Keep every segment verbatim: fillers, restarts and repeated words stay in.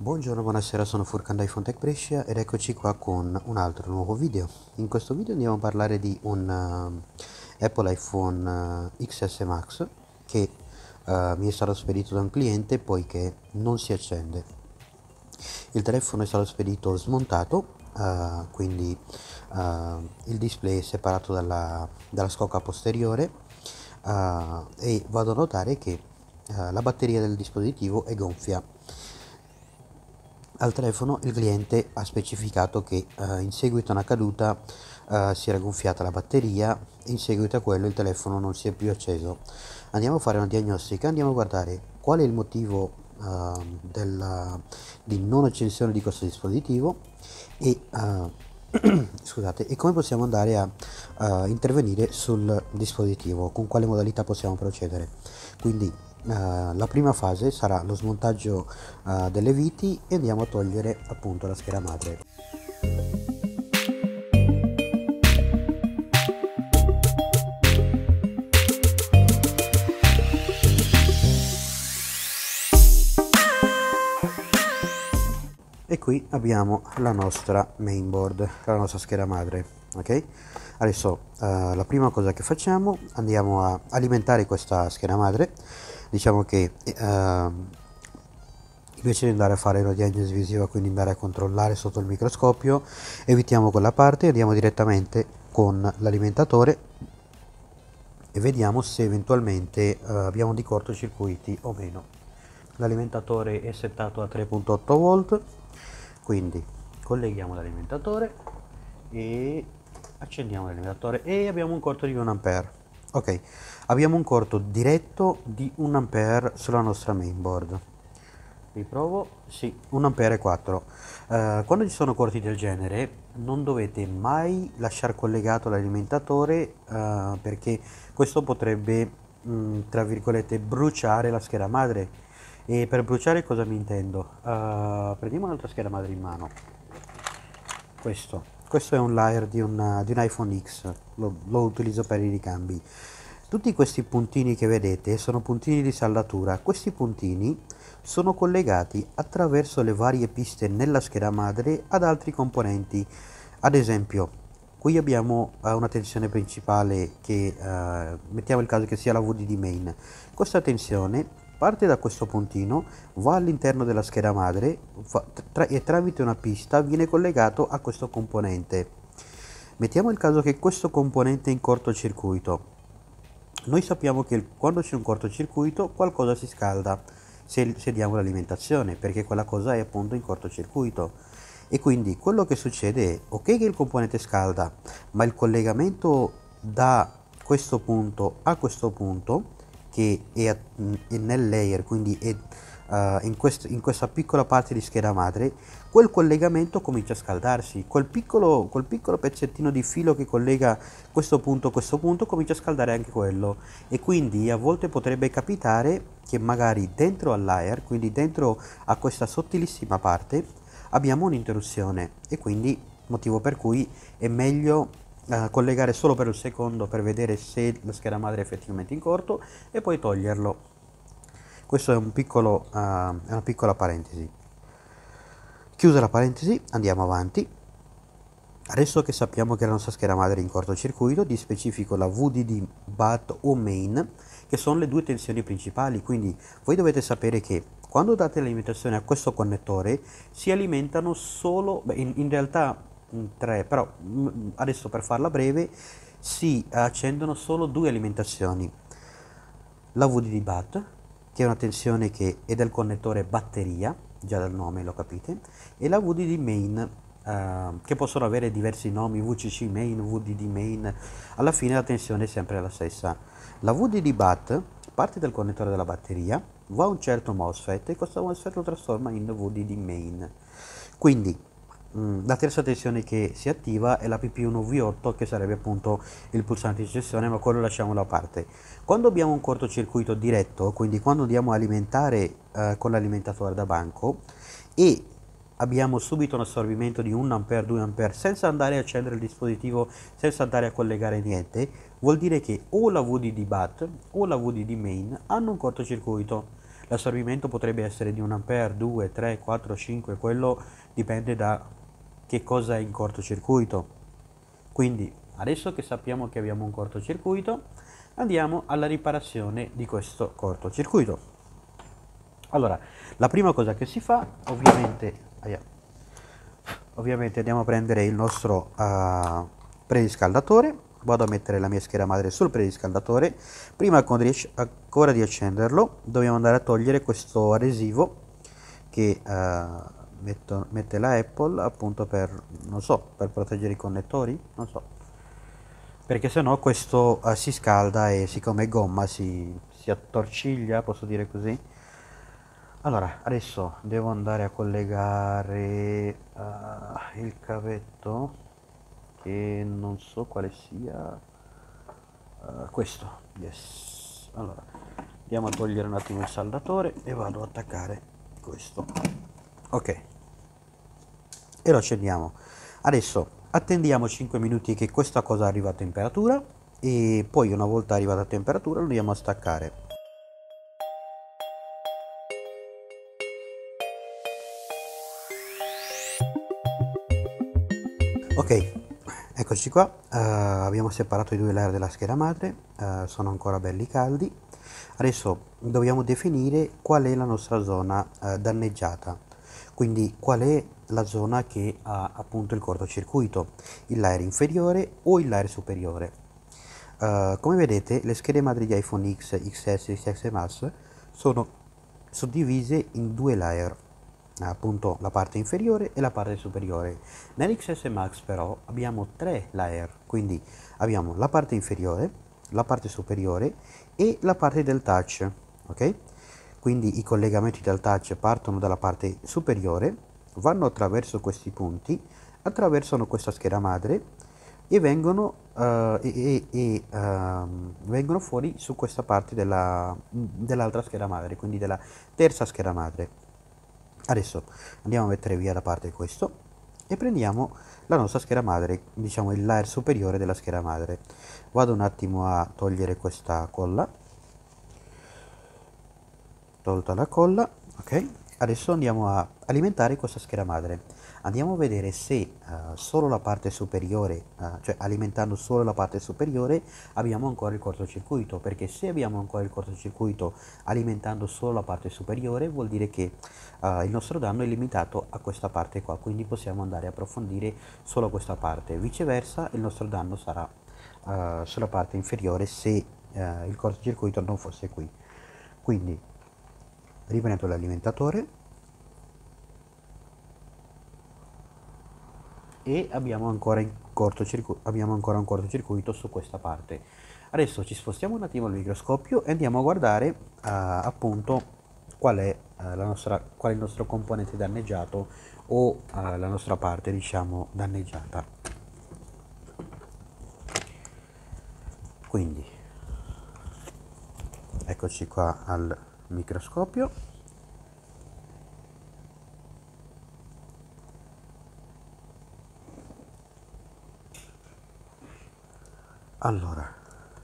Buongiorno, buonasera, sono Furkan da iPhone Tech Brescia ed eccoci qua con un altro nuovo video. In questo video andiamo a parlare di un uh, Apple iPhone uh, X S Max che uh, mi è stato spedito da un cliente poiché non si accende. Il telefono è stato spedito smontato, uh, quindi uh, il display è separato dalla, dalla scocca posteriore uh, e vado a notare che uh, la batteria del dispositivo è gonfia. Al telefono il cliente ha specificato che uh, in seguito a una caduta uh, si era gonfiata la batteria e in seguito a quello il telefono non si è più acceso. Andiamo a fare una diagnostica, andiamo a guardare qual è il motivo uh, della, di non accensione di questo dispositivo e, uh, scusate, e come possiamo andare a uh, intervenire sul dispositivo, con quale modalità possiamo procedere. Quindi Uh, la prima fase sarà lo smontaggio uh, delle viti e andiamo a togliere appunto la scheda madre. E qui abbiamo la nostra mainboard, la nostra scheda madre. Ok, adesso uh, la prima cosa che facciamo, andiamo a alimentare questa scheda madre. Diciamo che uh, invece di andare a fare una diagnosi visiva, quindi andare a controllare sotto il microscopio, evitiamo quella parte e andiamo direttamente con l'alimentatore e vediamo se eventualmente uh, abbiamo dei cortocircuiti o meno. L'alimentatore è settato a tre virgola otto volt, quindi colleghiamo l'alimentatore e accendiamo l'alimentatore e abbiamo un corto di un ampere. Ok, abbiamo un corto diretto di un ampere sulla nostra mainboard. Riprovo, sì, un ampere e quattro. Uh, quando ci sono corti del genere non dovete mai lasciare collegato l'alimentatore uh, perché questo potrebbe, mh, tra virgolette, bruciare la scheda madre. E per bruciare cosa mi intendo? Uh, prendiamo un'altra scheda madre in mano. Questo. Questo è un layer di, una, di un iPhone X, lo, lo utilizzo per i ricambi. Tutti questi puntini che vedete sono puntini di saldatura. Questi puntini sono collegati attraverso le varie piste nella scheda madre ad altri componenti. Ad esempio, qui abbiamo uh, una tensione principale che, uh, mettiamo il caso che sia la V D D main. Questa tensione parte da questo puntino, va all'interno della scheda madre va, tra, e tramite una pista viene collegato a questo componente. Mettiamo il caso che questo componente è in cortocircuito. Noi sappiamo che quando c'è un cortocircuito qualcosa si scalda se, se diamo l'alimentazione, perché quella cosa è appunto in cortocircuito. E quindi quello che succede è, ok che il componente scalda, ma il collegamento da questo punto a questo punto che è, è nel layer, quindi è uh, in, quest, in questa piccola parte di scheda madre, quel collegamento comincia a scaldarsi, quel piccolo, quel piccolo pezzettino di filo che collega questo punto a questo punto comincia a scaldare anche quello, e quindi a volte potrebbe capitare che magari dentro al layer, quindi dentro a questa sottilissima parte, abbiamo un'interruzione, e quindi motivo per cui è meglio Uh, collegare solo per un secondo per vedere se la scheda madre è effettivamente in corto e poi toglierlo. Questo è un piccolo, uh, è una piccola parentesi. Chiusa la parentesi, andiamo avanti. Adesso che sappiamo che la nostra scheda madre è in cortocircuito, di specifico la V D D B A T o main, che sono le due tensioni principali, quindi voi dovete sapere che quando date l'alimentazione a questo connettore si alimentano solo, beh, in, in realtà tre, però adesso per farla breve si accendono solo due alimentazioni: la V D D B A T, che è una tensione che è del connettore batteria, già dal nome lo capite, e la V D D main, uh, che possono avere diversi nomi, V C C main, V D D main, alla fine la tensione è sempre la stessa. La V D D B A T parte dal connettore della batteria, va a un certo MOSFET e questo MOSFET lo trasforma in V D D main. Quindi la terza tensione che si attiva è la P P uno V otto, che sarebbe appunto il pulsante di accensione, ma quello lasciamolo a parte. Quando abbiamo un cortocircuito diretto, quindi quando andiamo a alimentare eh, con l'alimentatore da banco e abbiamo subito un assorbimento di un ampere, due ampere, senza andare a accendere il dispositivo, senza andare a collegare niente, vuol dire che o la V D D B A T o la V D D main hanno un cortocircuito. l'assorbimento potrebbe essere di un ampere, due, tre, quattro, cinque, quello dipende da che cosa è in cortocircuito. Quindi adesso che sappiamo che abbiamo un cortocircuito, andiamo alla riparazione di questo cortocircuito. Allora, la prima cosa che si fa, ovviamente, aia, ovviamente andiamo a prendere il nostro uh, preriscaldatore, vado a mettere la mia scheda madre sul preriscaldatore, prima ancora di accenderlo dobbiamo andare a togliere questo adesivo che uh, metto, mette la Apple appunto per, non so, per proteggere i connettori, non so, perché sennò questo uh, si scalda e siccome è gomma si, si attorciglia, posso dire così. Allora, adesso devo andare a collegare uh, il cavetto che non so quale sia, uh, questo, yes. Allora, andiamo a togliere un attimo il saldatore e vado ad attaccare questo, ok, e lo accendiamo. Adesso attendiamo cinque minuti che questa cosa arriva a temperatura e poi una volta arrivata a temperatura lo andiamo a staccare. Ok, eccoci qua, uh, abbiamo separato i due layer della scheda madre, uh, sono ancora belli caldi. Adesso dobbiamo definire qual è la nostra zona uh, danneggiata, quindi qual è la zona che ha appunto il cortocircuito, il layer inferiore o il layer superiore. Uh, come vedete le schede madri di iPhone X, X S e X S Max sono suddivise in due layer, appunto la parte inferiore e la parte superiore. Nell'X S Max però abbiamo tre layer, quindi abbiamo la parte inferiore, la parte superiore e la parte del touch, ok? Quindi i collegamenti del touch partono dalla parte superiore, vanno attraverso questi punti, attraversano questa scheda madre e vengono, uh, e, e, e uh, vengono fuori su questa parte della, dell'altra scheda madre, quindi della terza scheda madre. Adesso andiamo a mettere via da parte questo e prendiamo la nostra scheda madre, diciamo il layer superiore della scheda madre. Vado un attimo a togliere questa colla, tolta la colla, ok? Adesso andiamo a alimentare questa scheda madre. Andiamo a vedere se uh, solo la parte superiore, uh, cioè alimentando solo la parte superiore, abbiamo ancora il cortocircuito, perché se abbiamo ancora il cortocircuito alimentando solo la parte superiore, vuol dire che uh, il nostro danno è limitato a questa parte qua, quindi possiamo andare a approfondire solo questa parte. Viceversa, il nostro danno sarà uh, sulla parte inferiore se uh, il cortocircuito non fosse qui. Quindi riprendo l'alimentatore e abbiamo ancora, in abbiamo ancora un cortocircuito su questa parte. Adesso ci spostiamo un attimo al microscopio e andiamo a guardare uh, appunto qual è, uh, la nostra, qual è il nostro componente danneggiato o uh, la nostra parte diciamo danneggiata. Quindi eccoci qua al microscopio. Allora,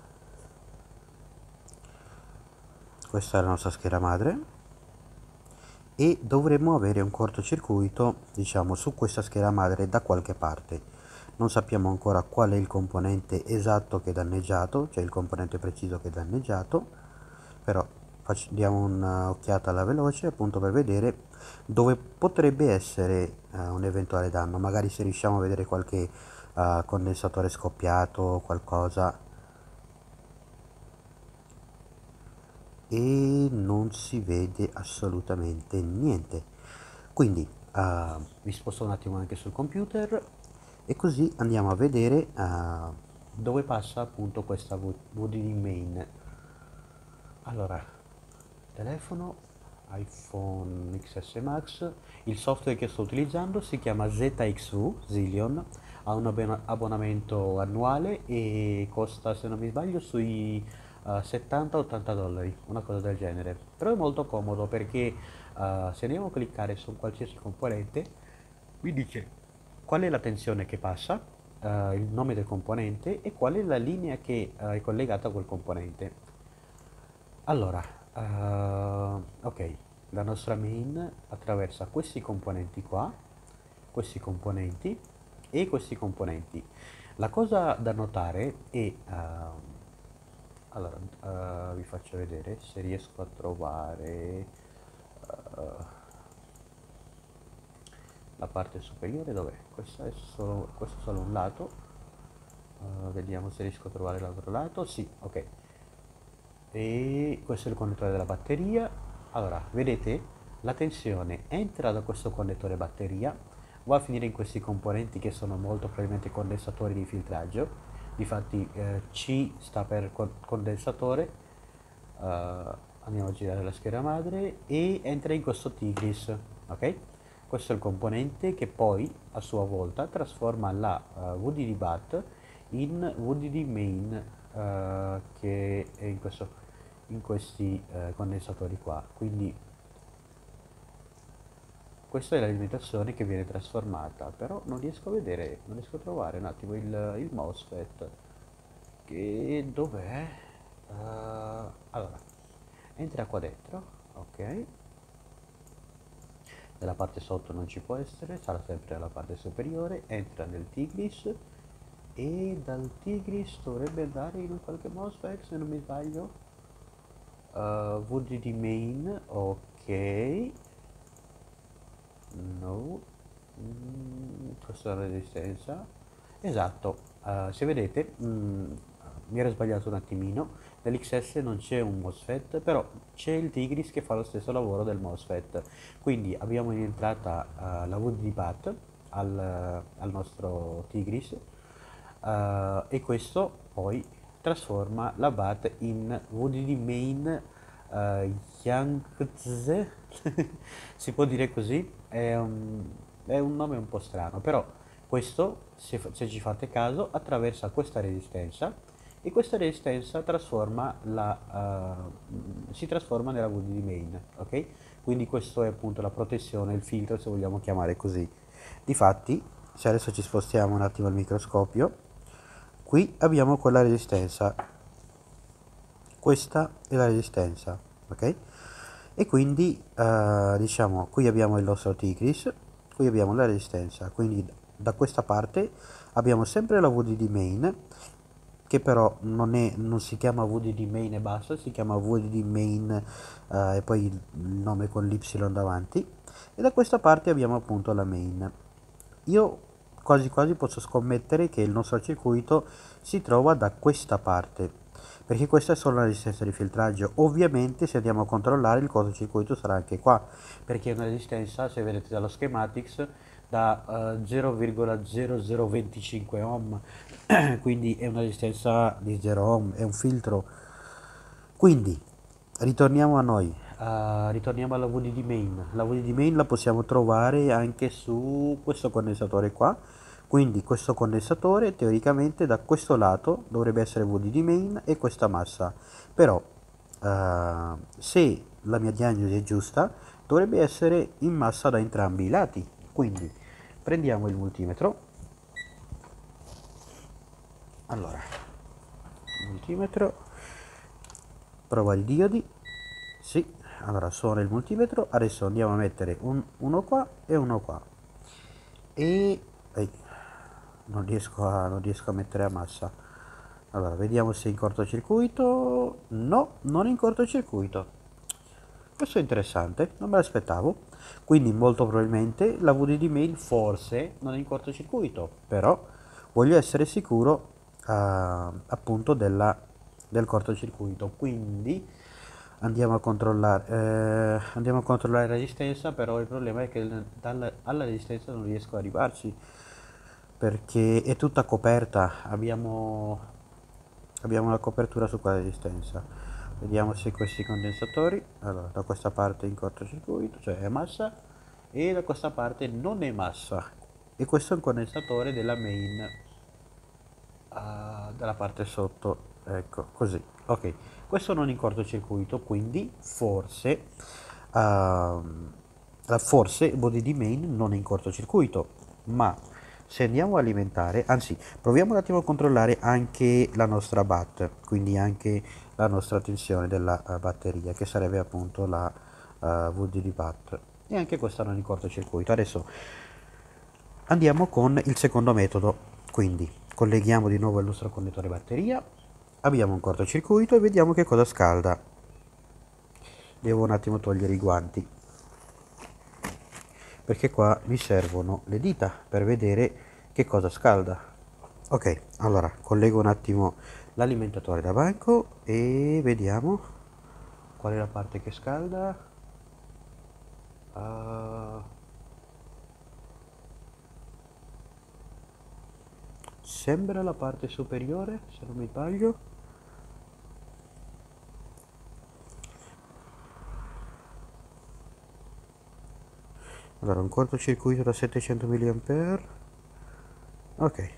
questa è la nostra scheda madre e dovremmo avere un cortocircuito, diciamo, su questa scheda madre da qualche parte. Non sappiamo ancora qual è il componente esatto che è danneggiato, cioè il componente preciso che è danneggiato, però diamo un'occhiata alla veloce appunto per vedere dove potrebbe essere uh, un eventuale danno, magari se riusciamo a vedere qualche uh, condensatore scoppiato o qualcosa, e non si vede assolutamente niente. Quindi uh, mi sposto un attimo anche sul computer e così andiamo a vedere uh, dove passa appunto questa V D D main. Allora, telefono iPhone X S Max, il software che sto utilizzando si chiama Z X V Zillion, ha un abbonamento annuale e costa, se non mi sbaglio, sui uh, settanta ottanta dollari, una cosa del genere. Però è molto comodo perché uh, se andiamo a cliccare su qualsiasi componente mi dice qual è la tensione che passa, uh, il nome del componente e qual è la linea che uh, è collegata a quel componente. Allora, Uh, ok, la nostra main attraversa questi componenti qua, questi componenti e questi componenti. La cosa da notare è, uh, allora, uh, vi faccio vedere se riesco a trovare uh, la parte superiore. Dov'è? Questo è solo, questo è solo un lato. Uh, vediamo se riesco a trovare l'altro lato. Sì, ok. E questo è il connettore della batteria. Allora, vedete, la tensione entra da questo connettore batteria, va a finire in questi componenti che sono molto probabilmente condensatori di filtraggio. Difatti eh, C sta per con- condensatore. Uh, andiamo a girare la scheda madre e entra in questo Tigris, ok? Questo è il componente che poi a sua volta trasforma la uh, V D D BAT in V D D main, uh, che è in, questo, in questi uh, condensatori qua. Quindi questa è l'alimentazione che viene trasformata, però non riesco a vedere, non riesco a trovare un attimo il, il MOSFET. Che dov'è? Uh, allora, entra qua dentro, ok. Nella parte sotto non ci può essere, sarà sempre nella parte superiore. Entra nel Tigris e dal Tigris dovrebbe andare in un qualche MOSFET, se non mi sbaglio. uh, V D D main, ok. No, mm, questa è la resistenza, esatto. Uh, se vedete, mm, mi ero sbagliato un attimino, nell'X S non c'è un MOSFET, però c'è il Tigris che fa lo stesso lavoro del MOSFET. Quindi abbiamo in entrata uh, la V D D BAT al, al nostro Tigris, uh, e questo poi trasforma la BAT in V D D main uh, Yangtze, si può dire così, è un, è un nome un po' strano, però questo, se, se ci fate caso, attraversa questa resistenza e questa resistenza trasforma la, uh, si trasforma nella V D D main, ok? Quindi questo è appunto la protezione, il filtro, se vogliamo chiamare così. Difatti, se adesso ci spostiamo un attimo al microscopio, qui abbiamo quella resistenza, questa è la resistenza, ok? E quindi eh, diciamo qui abbiamo il nostro Tigris, qui abbiamo la resistenza, quindi da questa parte abbiamo sempre la V D D main, che però non, è, non si chiama V D D main e basta, si chiama V D D main eh, e poi il, il nome con l'Y davanti, e da questa parte abbiamo appunto la main. Io quasi quasi posso scommettere che il nostro circuito si trova da questa parte, perché questa è solo la resistenza di filtraggio. Ovviamente se andiamo a controllare il cortocircuito sarà anche qua, perché è una resistenza, se vedete dallo schematics, da uh, zero virgola zero zero venticinque ohm, quindi è una resistenza di zero ohm, è un filtro. Quindi ritorniamo a noi, uh, ritorniamo alla V D D main. La V D D main la possiamo trovare anche su questo condensatore qua, quindi questo condensatore teoricamente da questo lato dovrebbe essere V D D main e questa massa, però uh, se la mia diagnosi è giusta dovrebbe essere in massa da entrambi i lati. Quindi prendiamo il multimetro, allora multimetro, prova i diodi, sì, allora suona il multimetro. Adesso andiamo a mettere un, uno qua e uno qua e ehi, non riesco a, non riesco a mettere a massa. Allora vediamo se è in cortocircuito. No, non in cortocircuito. Questo è interessante, non me l'aspettavo. Quindi molto probabilmente la V D D main forse non è in cortocircuito, però voglio essere sicuro uh, appunto della, del cortocircuito. Quindi andiamo a controllare, eh, andiamo a controllare la resistenza, però il problema è che dalla, alla resistenza non riesco ad arrivarci perché è tutta coperta. Abbiamo, abbiamo la copertura su quella resistenza. Vediamo se questi condensatori, allora da questa parte in cortocircuito, cioè è massa, e da questa parte non è massa, e questo è un condensatore della main, uh, dalla parte sotto, ecco così. Ok, questo non in cortocircuito, quindi forse uh, forse V D D main non è in cortocircuito, ma se andiamo a alimentare, anzi proviamo un attimo a controllare anche la nostra BAT, quindi anche la nostra tensione della uh, batteria, che sarebbe appunto la uh, V D D Bat, e anche questa non in cortocircuito. Adesso andiamo con il secondo metodo, quindi colleghiamo di nuovo il nostro connettore batteria, abbiamo un cortocircuito e vediamo che cosa scalda. Devo un attimo togliere i guanti, perché qua mi servono le dita per vedere che cosa scalda. Ok, allora collego un attimo l'alimentatore da banco e vediamo qual è la parte che scalda. Uh, sembra la parte superiore, se non mi sbaglio. Allora, un cortocircuito da settecento milliampere. Ok,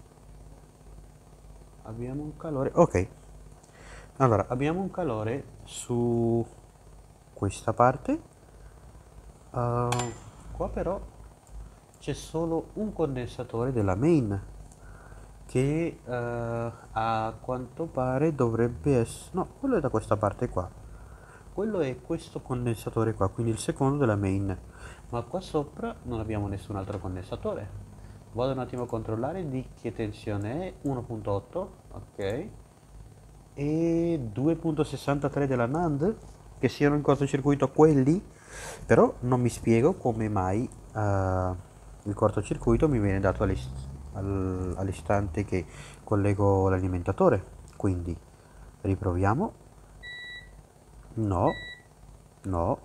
abbiamo un calore. Ok, allora abbiamo un calore su questa parte. Uh, qua però c'è solo un condensatore della main che uh, a quanto pare dovrebbe essere, no, quello è da questa parte qua, quello è questo condensatore qua, quindi il secondo della main, ma qua sopra non abbiamo nessun altro condensatore. Vado un attimo a controllare di che tensione è. Uno virgola otto, ok, e due virgola sessantatré della NAND, che siano in cortocircuito quelli, però non mi spiego come mai uh, il cortocircuito mi viene dato all'ist all all'istante che collego l'alimentatore. Quindi riproviamo. No, no,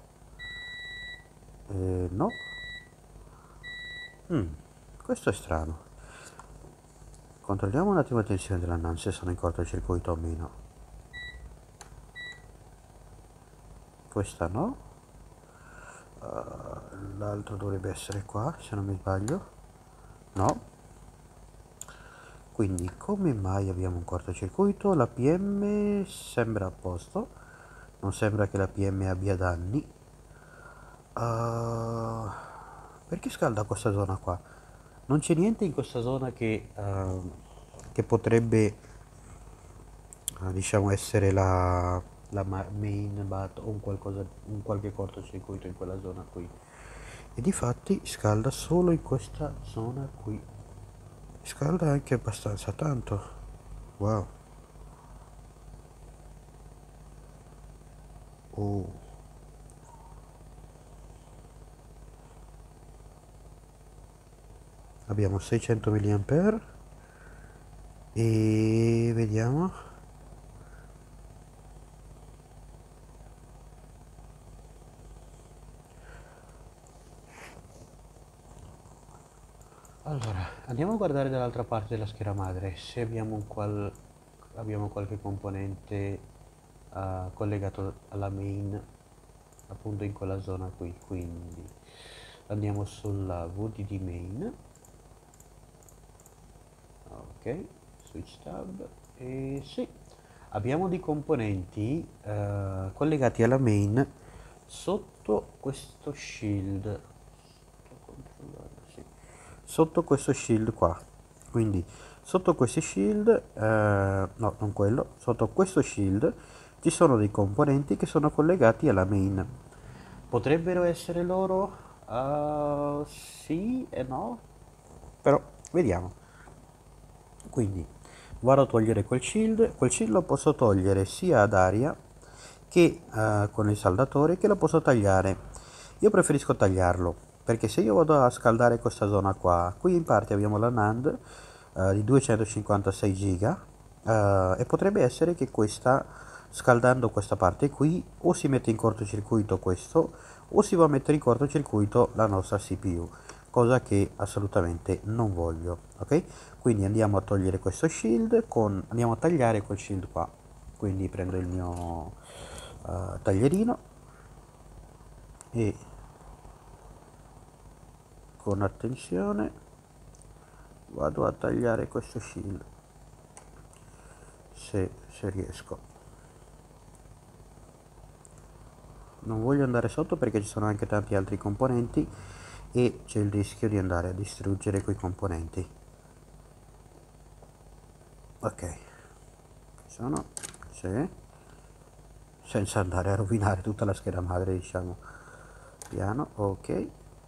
eh, no. Mm, questo è strano. Controlliamo un attimo la tensione della NAND, se sono in cortocircuito o meno. Questa no. Uh, l'altro dovrebbe essere qua, se non mi sbaglio. No. Quindi come mai abbiamo un cortocircuito? La P M sembra a posto, non sembra che la P M abbia danni. Uh, perché scalda questa zona qua? Non c'è niente in questa zona che, uh, che potrebbe uh, diciamo essere la, la main bat o un, qualcosa, un qualche cortocircuito in quella zona qui, e difatti scalda solo in questa zona qui. Scalda anche abbastanza tanto. Wow. Oh. Abbiamo seicento milliampere e vediamo. Allora, andiamo a guardare dall'altra parte della scheda madre se abbiamo, un qual... abbiamo qualche componente uh, collegato alla main, appunto in quella zona qui. Quindi andiamo sulla V D D main, ok, switch tab, e sì, abbiamo dei componenti uh, collegati alla main sotto questo shield, sì, sotto questo shield qua. Quindi sotto questi shield, eh, no, non quello, sotto questo shield ci sono dei componenti che sono collegati alla main. Potrebbero essere loro? Uh, sì e no, però vediamo. Quindi vado a togliere quel shield. Quel shield lo posso togliere sia ad aria che uh, con il saldatore, che lo posso tagliare. Io preferisco tagliarlo, perché se io vado a scaldare questa zona qua, qui in parte abbiamo la NAND uh, di duecentocinquantasei giga, uh, e potrebbe essere che questa, scaldando questa parte qui, o si mette in cortocircuito questo, o si va a mettere in cortocircuito la nostra C P U, cosa che assolutamente non voglio. Ok, quindi andiamo a togliere questo shield, con, andiamo a tagliare quel shield qua. Quindi prendo il mio uh, taglierino e con attenzione vado a tagliare questo shield, se, se riesco. Non voglio andare sotto perché ci sono anche tanti altri componenti e c'è il rischio di andare a distruggere quei componenti. Ok, sono, sì, senza andare a rovinare tutta la scheda madre, diciamo. Piano, ok.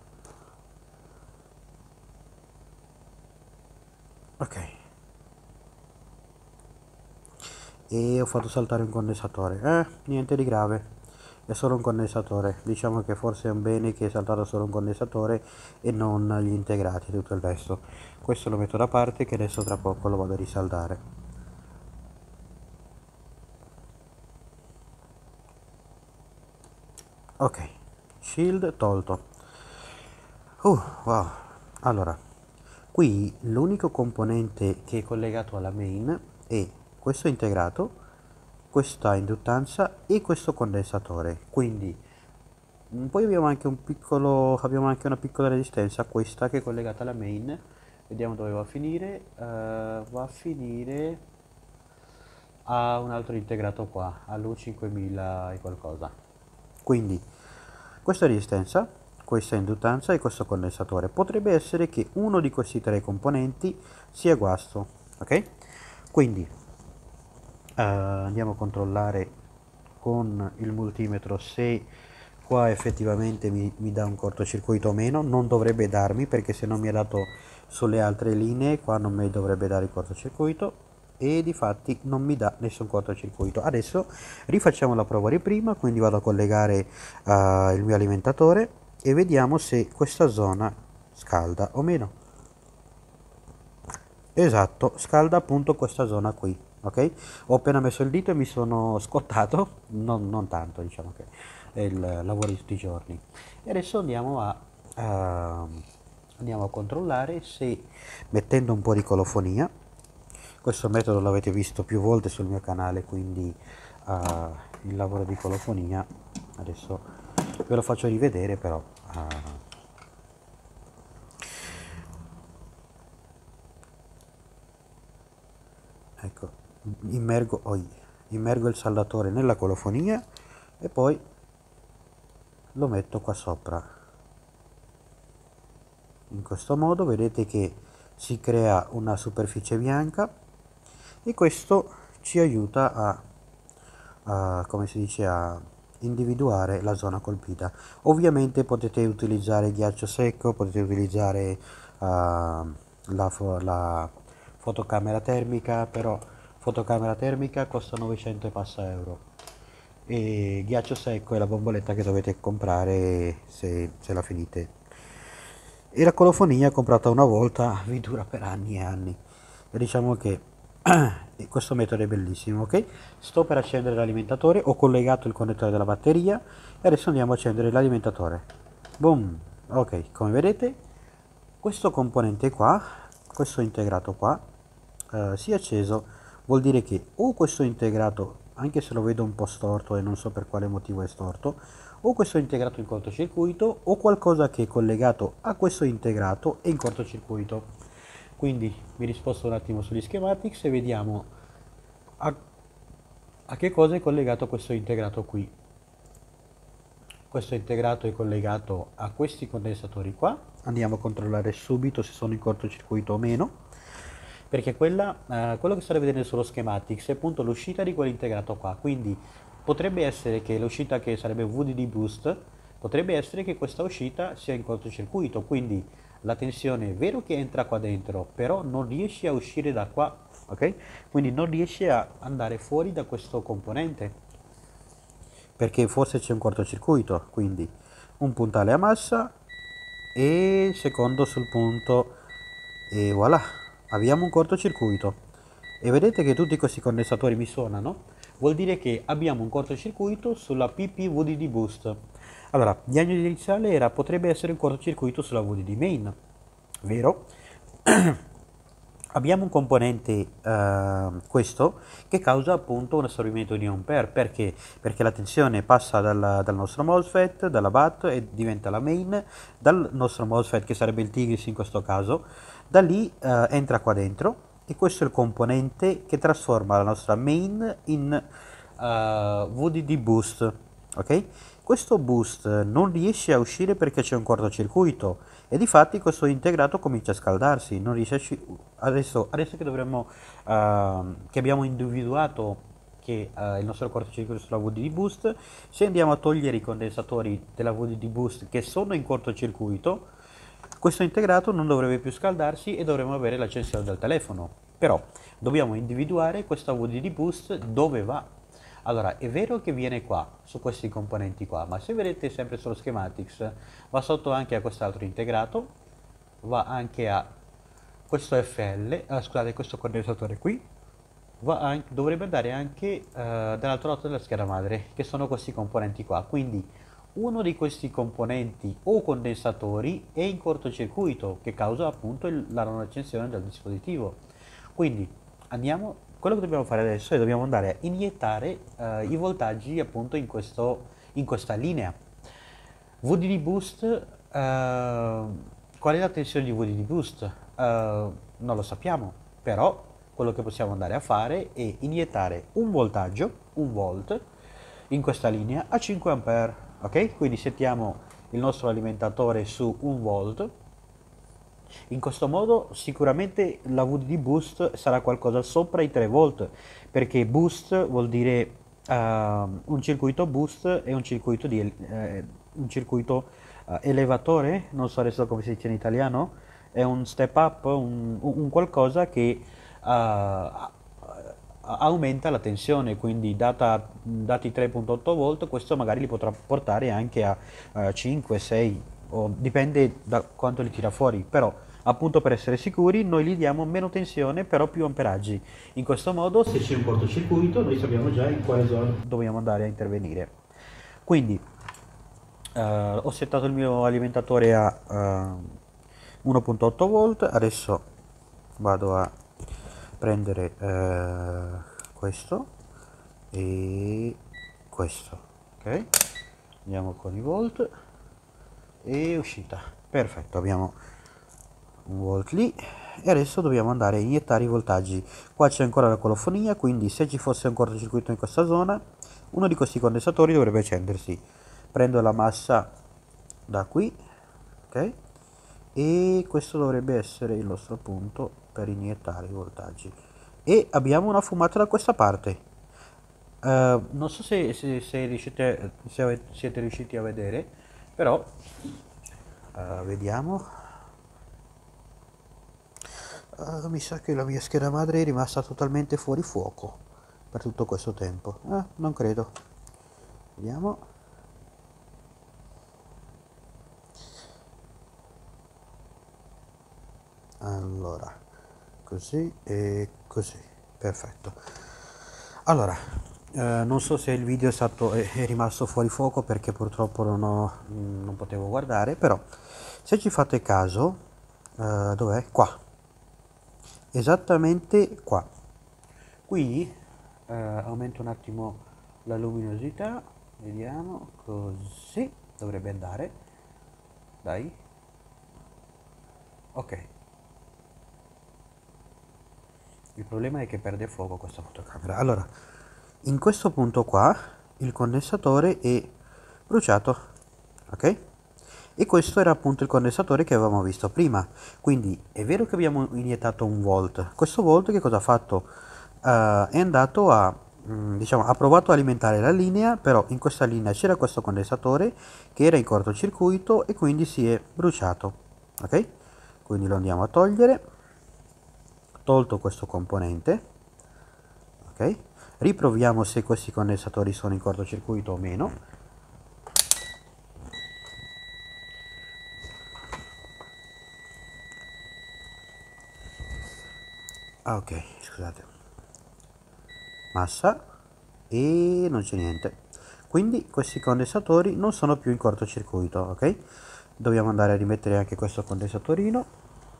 Ok. E ho fatto saltare un condensatore. Eh, niente di grave. È solo un condensatore. Diciamo che forse è un bene che è saltato solo un condensatore e non gli integrati e tutto il resto. Questo lo metto da parte che adesso tra poco lo vado a risaldare. Ok, shield tolto. Uh, wow. Allora, qui l'unico componente che è collegato alla main è questo integrato, questa induttanza e questo condensatore. Quindi mm, poi abbiamo anche un piccolo, abbiamo anche una piccola resistenza, questa che è collegata alla main. Vediamo dove va a finire. Uh, va a finire a un altro integrato qua, all'U cinquemila e qualcosa. Quindi questa resistenza, questa induttanza e questo condensatore. Potrebbe essere che uno di questi tre componenti sia guasto, ok? Quindi uh, andiamo a controllare con il multimetro se qua effettivamente mi, mi dà un cortocircuito o meno. Non dovrebbe darmi, perché se non mi ha dato sulle altre linee qua non mi dovrebbe dare il cortocircuito, e difatti non mi dà nessun cortocircuito. Adesso rifacciamo la prova di prima, quindi vado a collegare uh, il mio alimentatore e vediamo se questa zona scalda o meno. Esatto, scalda appunto questa zona qui, ok? Ho appena messo il dito e mi sono scottato, non, non tanto, diciamo che è il lavoro di tutti i giorni. E adesso andiamo a, uh, andiamo a controllare se, mettendo un po' di colofonia, questo metodo l'avete visto più volte sul mio canale, quindi uh, il lavoro di colofonia, adesso ve lo faccio rivedere però. Uh, ecco, immergo, oh, immergo il saldatore nella colofonia e poi lo metto qua sopra. In questo modo vedete che si crea una superficie bianca e questo ci aiuta a, a come si dice, a individuare la zona colpita. Ovviamente potete utilizzare ghiaccio secco, potete utilizzare uh, la, fo la fotocamera termica, però fotocamera termica costa novecento e passa euro, e ghiaccio secco è la bomboletta che dovete comprare se, se la finite. E la colofonia comprata una volta vi dura per anni e anni, e diciamo che questo metodo è bellissimo, ok? Sto per accendere l'alimentatore, ho collegato il connettore della batteria e adesso andiamo a accendere l'alimentatore. Boom! Ok, come vedete questo componente qua, questo integrato qua, eh, si è acceso. Vuol dire che o questo integrato, anche se lo vedo un po' storto e non so per quale motivo è storto, o questo è integrato in cortocircuito o qualcosa che è collegato a questo integrato è in cortocircuito. Quindi mi risposto un attimo sugli schematics e vediamo a, a che cosa è collegato questo integrato qui. Questo integrato è collegato a questi condensatori qua. Andiamo a controllare subito se sono in cortocircuito o meno, perché quella, eh, quello che state vedendo sullo schematics è appunto l'uscita di quell'integrato qua. Quindi potrebbe essere che l'uscita, che sarebbe V D D boost, potrebbe essere che questa uscita sia in cortocircuito, quindi la tensione è vero che entra qua dentro, però non riesce a uscire da qua, ok? Quindi non riesce a andare fuori da questo componente, perché forse c'è un cortocircuito. Quindi un puntale a massa e il secondo sul punto e voilà, abbiamo un cortocircuito. E vedete che tutti questi condensatori mi suonano? Vuol dire che abbiamo un cortocircuito sulla P P V D D boost. Allora, diagnosi iniziale era potrebbe essere un cortocircuito sulla V D D main, vero? Abbiamo un componente, eh, questo, che causa appunto un assorbimento di ampere. Perché? Perché la tensione passa dal, dal nostro MOSFET, dalla B A T, e diventa la main, dal nostro MOSFET, che sarebbe il Tigris in questo caso, da lì eh, entra qua dentro, e questo è il componente che trasforma la nostra main in uh, V D D boost, ok? Questo boost non riesce a uscire perché c'è un cortocircuito e difatti questo integrato comincia a scaldarsi, non riesce a uscire. Adesso, adesso che dovremmo, uh, che abbiamo individuato che uh, il nostro cortocircuito sulla V D D Boost. Se andiamo a togliere i condensatori della V D D Boost che sono in cortocircuito, questo integrato non dovrebbe più scaldarsi e dovremo avere l'accensione del telefono. Però dobbiamo individuare questa V D D Boost dove va. Allora, è vero che viene qua, su questi componenti qua, ma se vedete sempre sullo schematics, va sotto anche a quest'altro integrato, va anche a questo F L, eh, scusate, questo condensatore qui, va anche, dovrebbe andare anche eh, dall'altro lato della scheda madre, che sono questi componenti qua. Quindi uno di questi componenti o condensatori è in cortocircuito, che causa appunto il, la non accensione del dispositivo. Quindi andiamo, quello che dobbiamo fare adesso è dobbiamo andare a iniettare eh, i voltaggi appunto in, questo, in questa linea. V D D Boost, eh, qual è la tensione di V D D Boost? Eh, non lo sappiamo, però quello che possiamo andare a fare è iniettare un voltaggio, un volt, in questa linea a cinque ampere, ok? Quindi settiamo il nostro alimentatore su un volt. In questo modo sicuramente la V D D Boost sarà qualcosa sopra i tre volt, perché boost vuol dire uh, un circuito boost è un circuito, di, eh, un circuito uh, elevatore, non so adesso come si dice in italiano, è un step up, un, un qualcosa che uh, aumenta la tensione, quindi data, dati tre virgola otto volt, questo magari li potrà portare anche a uh, cinque, sei, o dipende da quanto li tira fuori, però appunto per essere sicuri noi gli diamo meno tensione però più amperaggi. In questo modo se c'è un cortocircuito noi sappiamo già in quale zona dobbiamo andare a intervenire. Quindi uh, ho settato il mio alimentatore a uh, uno virgola otto volt, adesso vado a prendere uh, questo e questo, ok? Andiamo con i volt e uscita, perfetto, abbiamo un volt lì e adesso dobbiamo andare a iniettare i voltaggi. Qua c'è ancora la colofonia, quindi se ci fosse un cortocircuito in questa zona uno di questi condensatori dovrebbe accendersi. Prendo la massa da qui, ok, e questo dovrebbe essere il nostro punto per iniettare i voltaggi e abbiamo una fumata da questa parte. Uh, non so se, se, se, riuscite, se avete, siete riusciti a vedere, però uh, vediamo. Uh, mi sa che la mia scheda madre è rimasta totalmente fuori fuoco per tutto questo tempo. Eh, non credo. Vediamo. Allora, così e così. Perfetto. Allora, eh, non so se il video è, stato, è, è rimasto fuori fuoco perché purtroppo non, ho, non potevo guardare, però se ci fate caso, eh, dov'è? Qua. Esattamente qua. Qui eh, aumento un attimo la luminosità, vediamo, così dovrebbe andare, dai, ok. Il problema è che perde fuoco questa fotocamera. Allora, in questo punto qua il condensatore è bruciato, ok? E questo era appunto il condensatore che avevamo visto prima. Quindi è vero che abbiamo iniettato un volt. Questo volt che cosa ha fatto? Uh, è andato a, mh, diciamo, ha provato a alimentare la linea, però in questa linea c'era questo condensatore che era in cortocircuito e quindi si è bruciato, ok? Quindi lo andiamo a togliere. Tolto questo componente, ok? Riproviamo se questi condensatori sono in cortocircuito o meno. Ah, ok, scusate. Massa e non c'è niente. Quindi questi condensatori non sono più in cortocircuito, ok? Dobbiamo andare a rimettere anche questo condensatorino.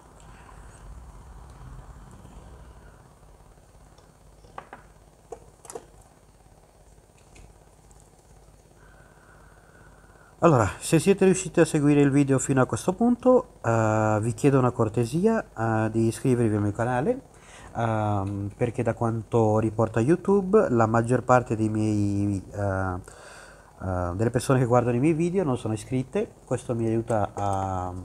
Allora, se siete riusciti a seguire il video fino a questo punto, uh, vi chiedo una cortesia uh, di iscrivervi al mio canale, uh, perché da quanto riporta YouTube, la maggior parte dei miei, uh, uh, delle persone che guardano i miei video non sono iscritte. Questo mi aiuta a,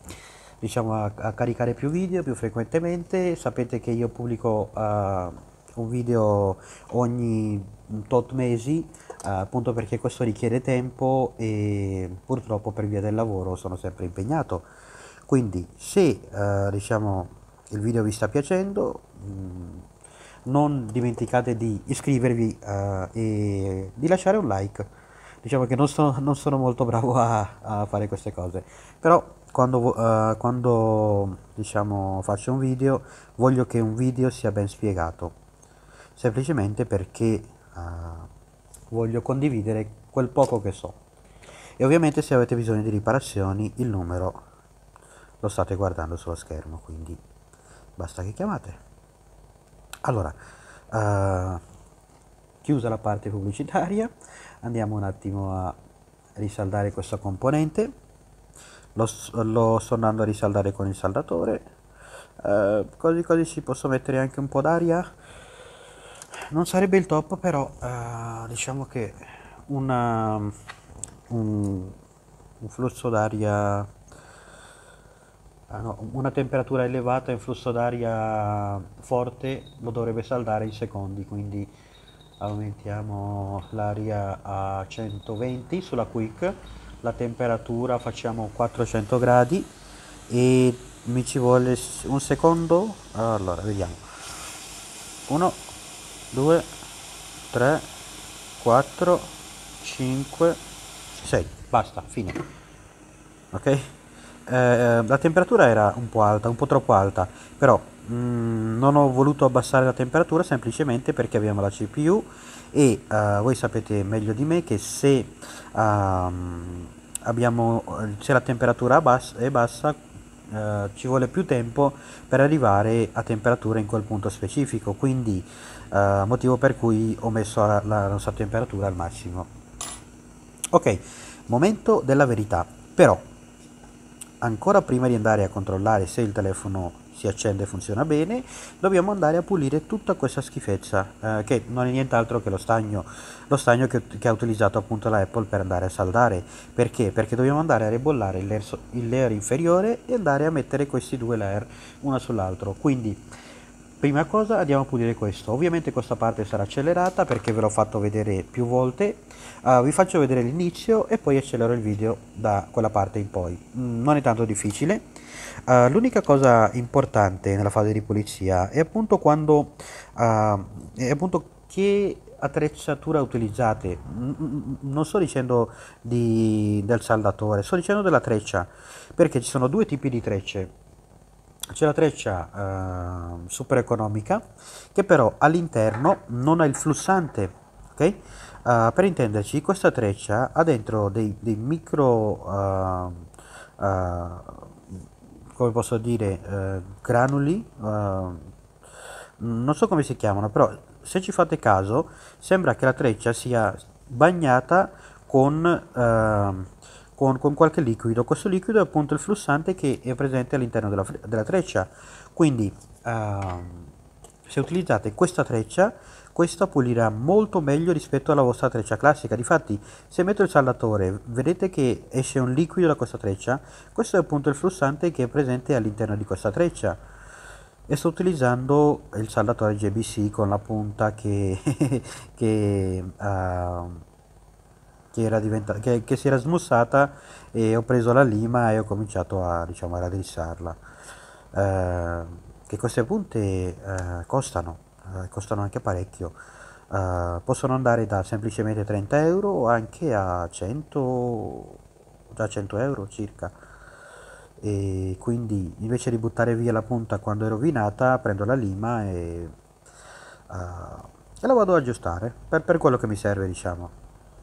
diciamo, a, a caricare più video più frequentemente. Sapete che io pubblico uh, un video ogni tot mesi, eh, appunto perché questo richiede tempo e purtroppo per via del lavoro sono sempre impegnato. Quindi se eh, diciamo il video vi sta piacendo, mh, non dimenticate di iscrivervi eh, e di lasciare un like. Diciamo che non sono, non sono molto bravo a, a fare queste cose, però quando, vo- eh, quando diciamo faccio un video voglio che un video sia ben spiegato, semplicemente perché eh, voglio condividere quel poco che so. E ovviamente se avete bisogno di riparazioni il numero lo state guardando sullo schermo, quindi basta che chiamate. Allora, eh, chiusa la parte pubblicitaria, andiamo un attimo a risaldare questo componente. Lo, lo sto andando a risaldare con il saldatore, eh, così così ci posso mettere anche un po' d'aria. Non sarebbe il top, però eh, diciamo che una, un, un flusso d'aria, ah no, una temperatura elevata e un flusso d'aria forte lo dovrebbe saldare in secondi, quindi aumentiamo l'aria a centoventi sulla quick, la temperatura facciamo quattrocento gradi e mi ci vuole un secondo. Allora vediamo, uno due tre quattro cinque sei, basta, fine. Ok. Eh, la temperatura era un po' alta, un po' troppo alta, però mm, non ho voluto abbassare la temperatura semplicemente perché abbiamo la C P U e eh, voi sapete meglio di me che se ehm, abbiamo, se la temperatura abbassa- è bassa, eh, ci vuole più tempo per arrivare a temperatura in quel punto specifico, quindi eh, motivo per cui ho messo la, la nostra temperatura al massimo. Ok, momento della verità, però ancora prima di andare a controllare se il telefono si accende e funziona bene, dobbiamo andare a pulire tutta questa schifezza, eh, che non è nient'altro che lo stagno, lo stagno che, che ha utilizzato appunto la Apple per andare a saldare. Perché? Perché dobbiamo andare a ribollare il layer, so- il layer inferiore e andare a mettere questi due layer uno sull'altro. Quindi, prima cosa andiamo a pulire questo. Ovviamente questa parte sarà accelerata perché ve l'ho fatto vedere più volte. Uh, vi faccio vedere l'inizio e poi accelero il video da quella parte in poi. Mm, non è tanto difficile. Uh, l'unica cosa importante nella fase di pulizia è appunto quando uh, è appunto che attrezzatura utilizzate. Mm, mm, mm, non sto dicendo di, del saldatore, sto dicendo della treccia, perché ci sono due tipi di trecce. C'è la treccia eh, super economica che però all'interno non ha il flussante, ok? Eh, per intenderci, questa treccia ha dentro dei, dei micro, eh, eh, come posso dire, eh, granuli, eh, non so come si chiamano, però se ci fate caso sembra che la treccia sia bagnata con, ehm, con, con qualche liquido. Questo liquido è appunto il flussante che è presente all'interno della, fre- della treccia. Quindi, ehm, se utilizzate questa treccia, questa pulirà molto meglio rispetto alla vostra treccia classica. Difatti, se metto il saldatore, vedete che esce un liquido da questa treccia? Questo è appunto il flussante che è presente all'interno di questa treccia. E sto utilizzando il saldatore J B C con la punta che, che, ah, che era diventata, che, che si era smussata, e ho preso la lima e ho cominciato a, diciamo, a raddrizzarla. Eh, che queste punte eh, costano, eh, costano anche parecchio. Eh, possono andare da semplicemente trenta euro anche a cento, già cento euro circa. E quindi invece di buttare via la punta quando è rovinata, prendo la lima e, eh, e la vado ad aggiustare per, per quello che mi serve, diciamo.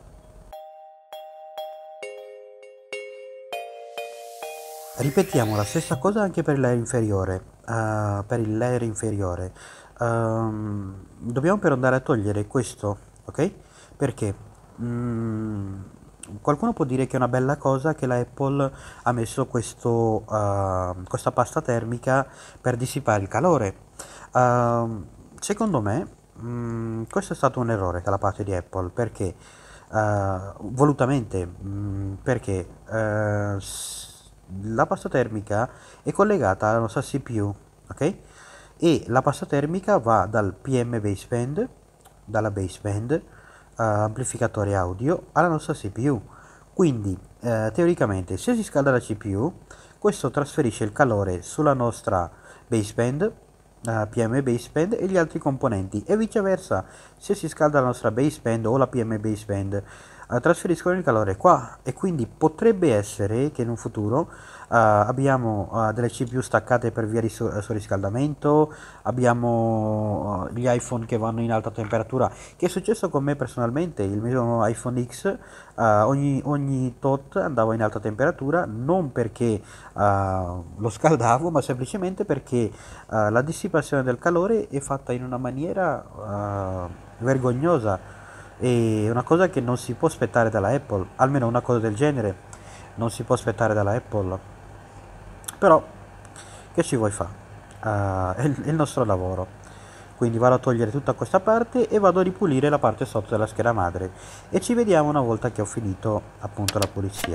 Ripetiamo la stessa cosa anche per il layer inferiore. eh, per il layer inferiore. Ehm, dobbiamo però andare a togliere questo, ok? Perché mm, qualcuno può dire che è una bella cosa che la Apple ha messo questo, eh, questa pasta termica per dissipare il calore. Ehm, secondo me, mm, questo è stato un errore da parte di Apple, perché eh, volutamente, mm, perché eh, s- la pasta termica è collegata alla nostra C P U, ok? e la pasta termica va dal P M baseband, dalla baseband, uh, amplificatore audio, alla nostra C P U. Quindi eh, teoricamente se si scalda la C P U, questo trasferisce il calore sulla nostra baseband, uh, P M baseband e gli altri componenti, e viceversa, se si scalda la nostra baseband o la P M baseband, uh, trasferiscono il calore qua, e quindi potrebbe essere che in un futuro Uh, abbiamo uh, delle C P U staccate per via di su- surriscaldamento, abbiamo uh, gli iPhone che vanno in alta temperatura, che è successo con me personalmente. Il mio iPhone X uh, ogni, ogni tot andava in alta temperatura, non perché uh, lo scaldavo, ma semplicemente perché uh, la dissipazione del calore è fatta in una maniera uh, vergognosa, e una cosa che non si può aspettare dalla Apple, almeno una cosa del genere non si può aspettare dalla Apple. Però che ci vuoi fare? Uh, è, il, è il nostro lavoro. Quindi vado a togliere tutta questa parte e vado a ripulire la parte sotto della scheda madre, e ci vediamo una volta che ho finito appunto la pulizia.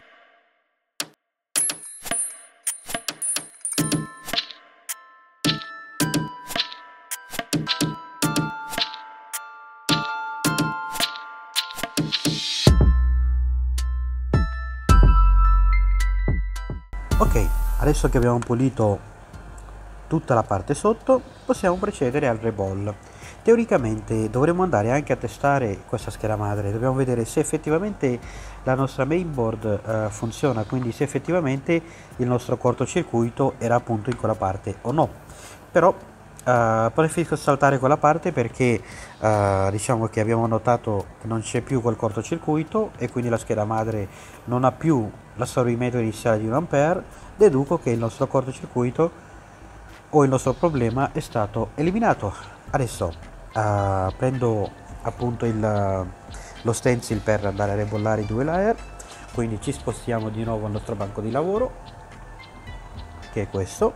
Ok, adesso che abbiamo pulito tutta la parte sotto, possiamo procedere al reball. Teoricamente dovremmo andare anche a testare questa scheda madre, dobbiamo vedere se effettivamente la nostra mainboard eh, funziona, quindi se effettivamente il nostro cortocircuito era appunto in quella parte o no. Però eh, preferisco saltare quella parte perché eh, diciamo che abbiamo notato che non c'è più quel cortocircuito, e quindi la scheda madre non ha più l'assorbimento iniziale di un ampere. Deduco che il nostro cortocircuito o il nostro problema è stato eliminato. Adesso uh, prendo appunto il, lo stencil per andare a rebollare i due layer, quindi ci spostiamo di nuovo al nostro banco di lavoro, che è questo.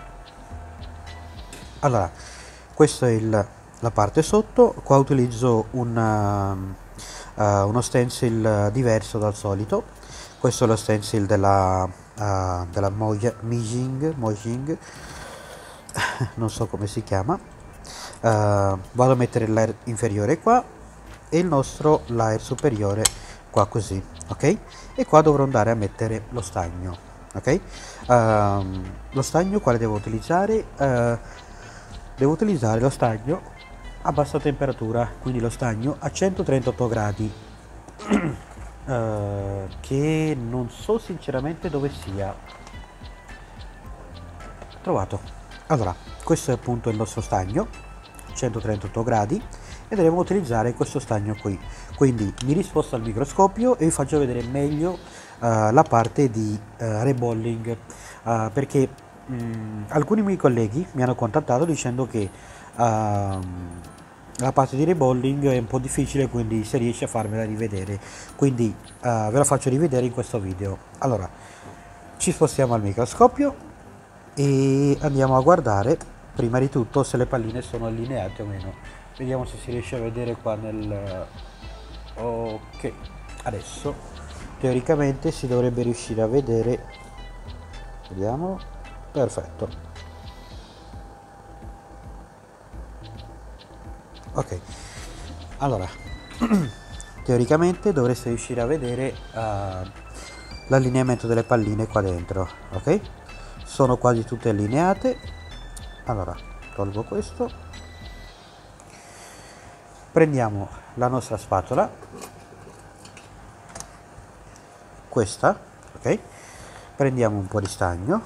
Allora, questa è il, la parte sotto. Qua utilizzo una, uh, uno stencil diverso dal solito. Questo è lo stencil della, uh, della Mojang, Mojang non so come si chiama. Uh, vado a mettere il layer inferiore qua e il nostro layer superiore qua, così, ok? E qua dovrò andare a mettere lo stagno, ok? Uh, lo stagno quale devo utilizzare? Uh, devo utilizzare lo stagno a bassa temperatura, quindi lo stagno a centotrentotto gradi, uh, che non so sinceramente dove sia. Trovato. Allora, questo è appunto il nostro stagno, centotrentotto gradi, e dovremo utilizzare questo stagno qui. Quindi mi risposto al microscopio e vi faccio vedere meglio uh, la parte di uh, rebolling, uh, perché mh, alcuni miei colleghi mi hanno contattato dicendo che uh, la parte di rebolling è un po' difficile, quindi se riesce a farmela rivedere, quindi uh, ve la faccio rivedere in questo video. Allora, ci spostiamo al microscopio e andiamo a guardare prima di tutto se le palline sono allineate o meno. Vediamo se si riesce a vedere qua nel... ok, adesso teoricamente si dovrebbe riuscire a vedere. Vediamo. Perfetto. Ok, allora teoricamente dovreste riuscire a vedere uh, l'allineamento delle palline qua dentro, ok? Sono quasi tutte allineate. Allora tolgo questo, prendiamo la nostra spatola, questa, ok? Prendiamo un po' di stagno,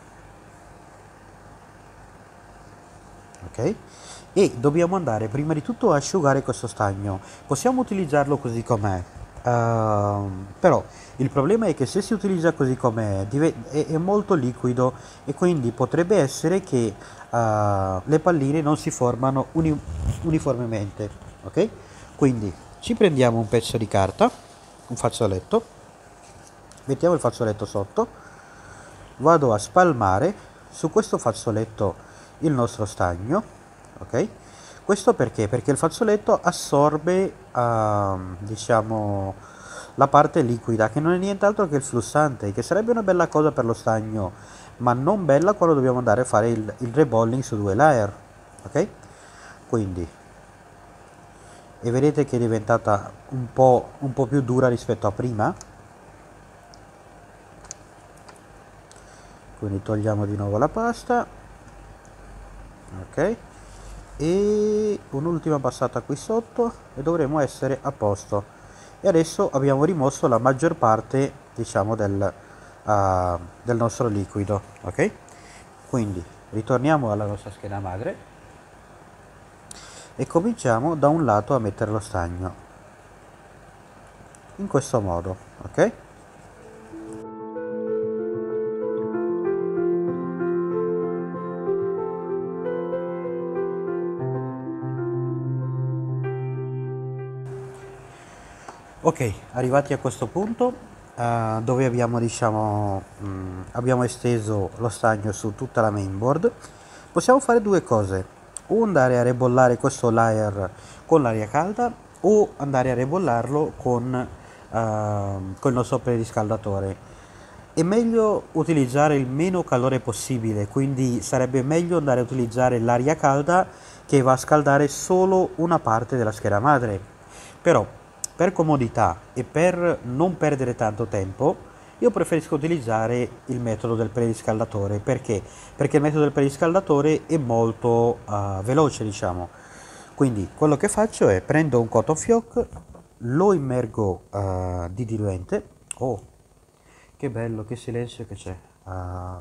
ok? E dobbiamo andare prima di tutto a asciugare questo stagno. Possiamo utilizzarlo così com'è, uh, però il problema è che se si utilizza così com'è è, è molto liquido, e quindi potrebbe essere che uh, le palline non si formano uni uniformemente, ok? Quindi ci prendiamo un pezzo di carta, un fazzoletto, mettiamo il fazzoletto sotto, vado a spalmare su questo fazzoletto il nostro stagno, ok? Questo perché? Perché il fazzoletto assorbe uh, diciamo la parte liquida, che non è nient'altro che il flussante, che sarebbe una bella cosa per lo stagno, ma non bella quando dobbiamo andare a fare il, il rebolling su due layer, ok? Quindi, e vedete che è diventata un po', un po' più dura rispetto a prima. Quindi togliamo di nuovo la pasta, ok? E un'ultima passata qui sotto e dovremo essere a posto. E adesso abbiamo rimosso la maggior parte, diciamo, del, uh, del nostro liquido, ok? Quindi ritorniamo alla nostra scheda madre e cominciamo da un lato a mettere lo stagno in questo modo, ok? Ok, arrivati a questo punto, uh, dove abbiamo, diciamo, mh, abbiamo esteso lo stagno su tutta la mainboard, possiamo fare due cose: o andare a rebollare questo layer con l'aria calda, o andare a rebollarlo con, uh, con il nostro preriscaldatore. È meglio utilizzare il meno calore possibile, quindi sarebbe meglio andare a utilizzare l'aria calda che va a scaldare solo una parte della scheda madre. Però, per comodità e per non perdere tanto tempo, io preferisco utilizzare il metodo del preriscaldatore. Perché? Perché il metodo del preriscaldatore è molto uh, veloce, diciamo. Quindi quello che faccio è prendo un cotton fioc, lo immergo uh, di diluente. Oh, che bello, che silenzio che c'è. Uh,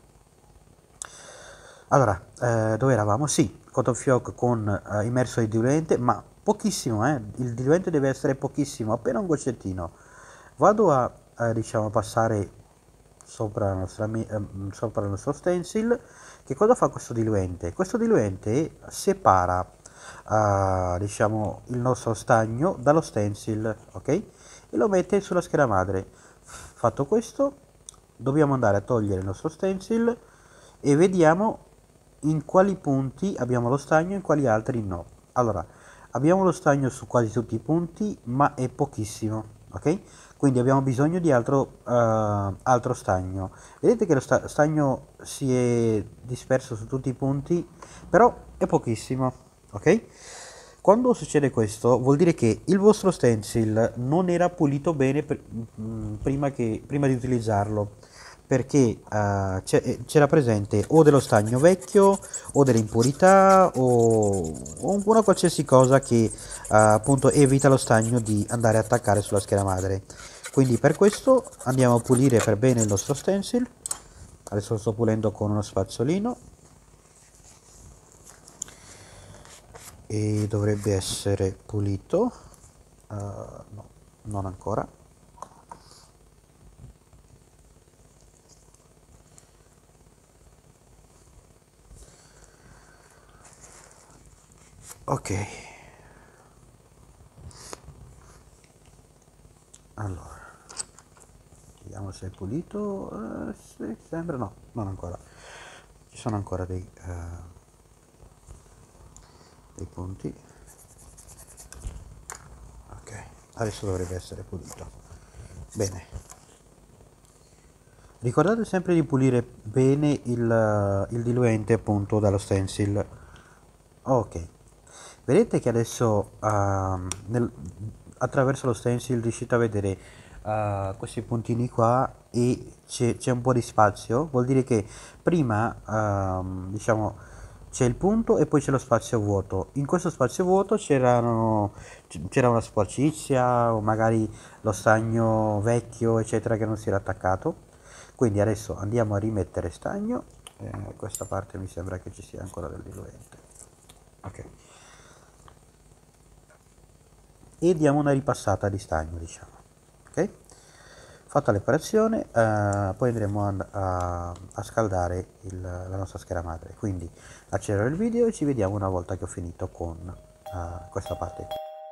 allora, eh, dove eravamo? Sì, cotton fioc con eh, immerso di diluente, ma pochissimo, eh. Il diluente deve essere pochissimo, appena un goccettino. Vado a, eh, diciamo, passare sopra, la nostra, mi- ehm, sopra il nostro stencil. Che cosa fa questo diluente? Questo diluente separa, eh, diciamo, il nostro stagno dallo stencil, ok? E lo mette sulla scheda madre. Fatto questo, dobbiamo andare a togliere il nostro stencil e vediamo in quali punti abbiamo lo stagno e in quali altri no. Allora, abbiamo lo stagno su quasi tutti i punti, ma è pochissimo, ok? Quindi abbiamo bisogno di altro, uh, altro stagno. Vedete che lo sta stagno si è disperso su tutti i punti, però è pochissimo, ok? Quando succede questo vuol dire che il vostro stencil non era pulito bene pr prima, che, prima di utilizzarlo, perché uh, c'era presente o dello stagno vecchio o delle impurità o, o una qualsiasi cosa che uh, appunto evita lo stagno di andare a attaccare sulla scheda madre. Quindi per questo andiamo a pulire per bene il nostro stencil. Adesso lo sto pulendo con uno spazzolino e dovrebbe essere pulito. Uh, no, non ancora. Ok, allora vediamo se è pulito. Uh, sì, sembra no, non ancora. Ci sono ancora dei, uh, dei punti. Ok, adesso dovrebbe essere pulito. Bene, ricordate sempre di pulire bene il, il diluente appunto dallo stencil. Ok, vedete che adesso uh, nel, attraverso lo stencil riuscite a vedere uh, questi puntini qua e c'è un po' di spazio. Vuol dire che prima uh, diciamo c'è il punto e poi c'è lo spazio vuoto. In questo spazio vuoto c'era una sporcizia o magari lo stagno vecchio eccetera che non si era attaccato. Quindi adesso andiamo a rimettere stagno. Eh, questa parte mi sembra che ci sia ancora del diluente. Ok, e diamo una ripassata di stagno, diciamo. Ok, fatta l'operazione, eh, poi andremo a, a, a scaldare il, la nostra scheda madre. Quindi accelero il video e ci vediamo una volta che ho finito con uh, questa parte.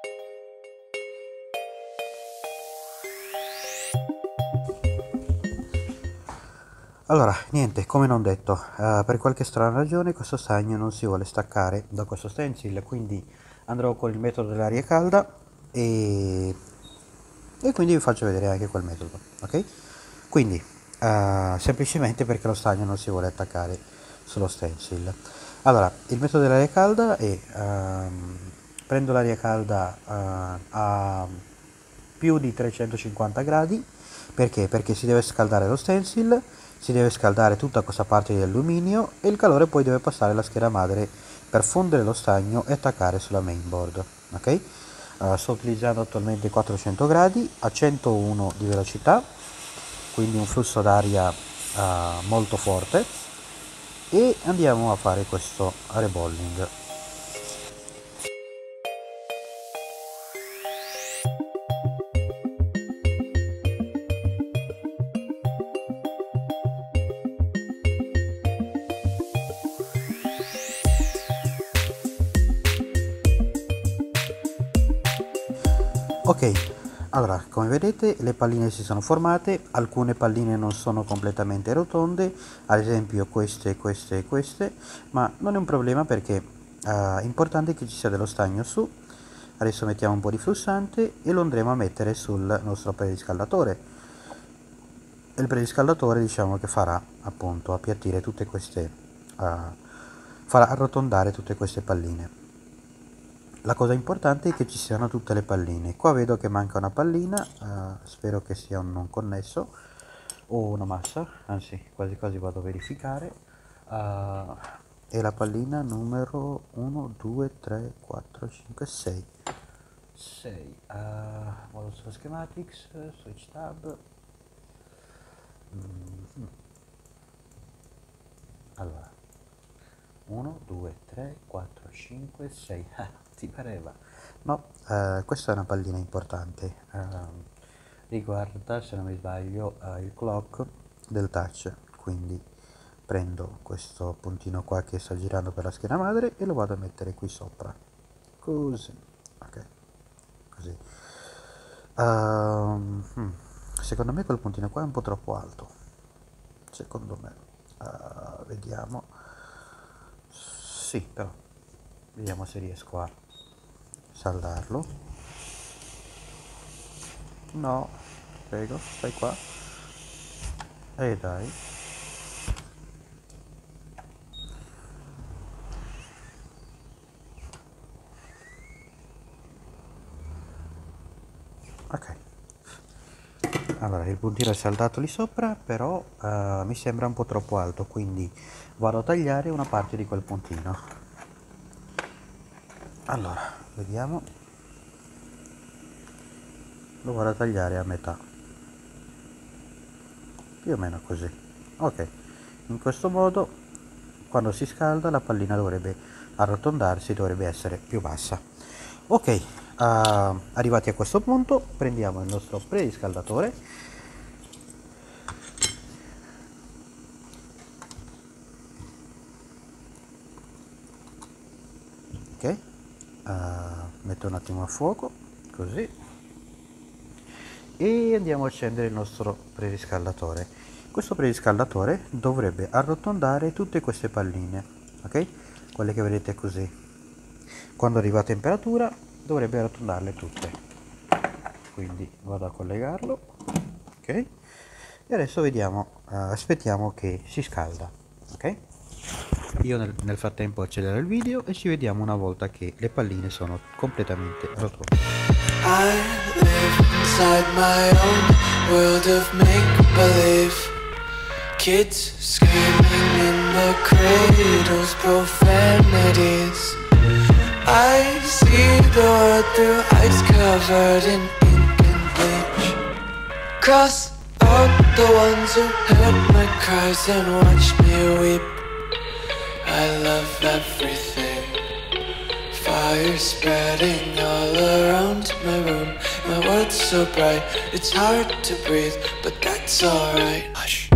Allora, niente, come non detto, uh, per qualche strana ragione questo stagno non si vuole staccare da questo stencil, quindi andrò con il metodo dell'aria calda e, e quindi vi faccio vedere anche quel metodo, ok? Quindi, uh, semplicemente perché lo stagno non si vuole attaccare sullo stencil. Allora, il metodo dell'aria calda è ehm, prendo l'aria calda eh, a più di trecentocinquanta gradi. Perché? Perché si deve scaldare lo stencil, si deve scaldare tutta questa parte di alluminio e il calore poi deve passare alla scheda madre per fondere lo stagno e attaccare sulla mainboard. Ok? Uh, sto utilizzando attualmente quattrocento gradi a centouno di velocità, quindi un flusso d'aria uh, molto forte, e andiamo a fare questo rebolling. Ok, allora come vedete le palline si sono formate, alcune palline non sono completamente rotonde, ad esempio queste, queste e queste, ma non è un problema perché è uh, importante che ci sia dello stagno su. Adesso mettiamo un po' di flussante e lo andremo a mettere sul nostro preriscaldatore. Il preriscaldatore diciamo che farà appunto appiattire tutte queste, uh, farà arrotondare tutte queste palline. La cosa importante è che ci siano tutte le palline. Qua vedo che manca una pallina, uh, spero che sia un non connesso o una massa, anzi quasi quasi vado a verificare. Uh, è la pallina numero uno, due, tre, quattro, cinque, sei. sei. Uh, model source schematics, switch tab. Mm-hmm. Allora, uno, due, tre, quattro, cinque, sei. Ti pareva? No, uh, questa è una pallina importante. Uh, riguarda, se non mi sbaglio, uh, il clock del touch. Quindi prendo questo puntino qua che sta girando per la scheda madre e lo vado a mettere qui sopra. Così. Ok. Così. Uh, hmm. Secondo me quel puntino qua è un po' troppo alto. Secondo me. Uh, vediamo. Sì, però. Vediamo se riesco a saldarlo. No, prego, stai qua. E dai. Ok. Allora, il puntino è saldato lì sopra, però uh, mi sembra un po' troppo alto, quindi vado a tagliare una parte di quel puntino. Allora, vediamo. Lo vado a tagliare a metà. Più o meno così. Ok. In questo modo, quando si scalda, la pallina dovrebbe arrotondarsi, dovrebbe essere più bassa. Ok, uh, arrivati a questo punto, prendiamo il nostro preriscaldatore. Ok, uh, metto un attimo a fuoco, così, e andiamo a accendere il nostro preriscaldatore. Questo preriscaldatore dovrebbe arrotondare tutte queste palline, ok? Quelle che vedete così. Quando arriva a temperatura dovrebbe arrotondarle tutte. Quindi vado a collegarlo, ok? E adesso vediamo, uh, aspettiamo che si scalda, ok? Io nel, nel frattempo accelero il video e ci vediamo una volta che le palline sono completamente rotonde. I live inside my own world of make-believe. Kids screaming in the cradles, profanities. I see the world through ice covered in ink and bleach. Cross out the ones who heard my cries and watched me weep. I love everything. Fire spreading all around my room. My world's so bright, it's hard to breathe, but that's alright. Hush.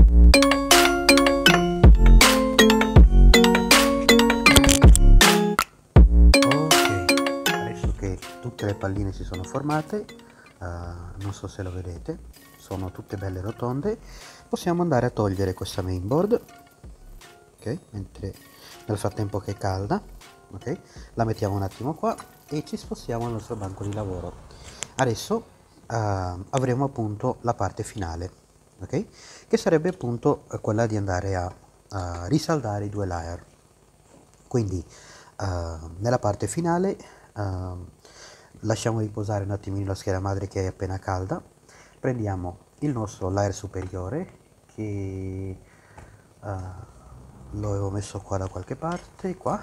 Ok, adesso che tutte le palline si sono formate, uh, non so se lo vedete, sono tutte belle rotonde, possiamo andare a togliere questa mainboard, ok, mentre nel frattempo che è calda, ok, la mettiamo un attimo qua e ci spostiamo al nostro banco di lavoro. Adesso uh, avremo appunto la parte finale, ok, che sarebbe appunto quella di andare a, a risaldare i due layer. Quindi eh, nella parte finale eh, lasciamo riposare un attimino la scheda madre che è appena calda, prendiamo il nostro layer superiore che eh, lo avevo messo qua da qualche parte, qua,